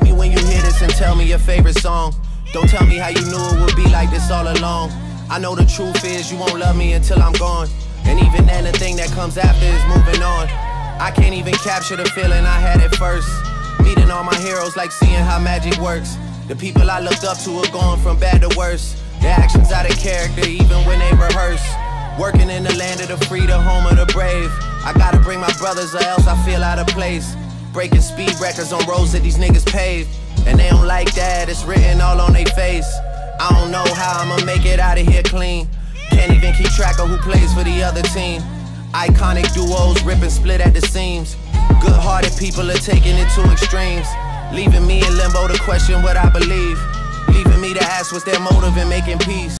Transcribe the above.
me when you hear this and tell me your favorite song. Don't tell me how you knew it would be like this all along. I know the truth is you won't love me until I'm gone. And even then the thing that comes after is moving on. I can't even capture the feeling I had at first. Meeting all my heroes like seeing how magic works. The people I looked up to are going from bad to worse. Their actions out of character even when they rehearse. Working in the land of the free, the home of the brave. I gotta bring my brothers or else I feel out of place. Breaking speed records on roads that these niggas paved. And they don't like that, it's written all on their face. I don't know how I'ma make it out of here clean. Can't even keep track of who plays for the other team. Iconic duos rip and split at the seams. Good-hearted people are taking it to extremes, leaving me in limbo to question what I believe, leaving me to ask what's their motive in making peace.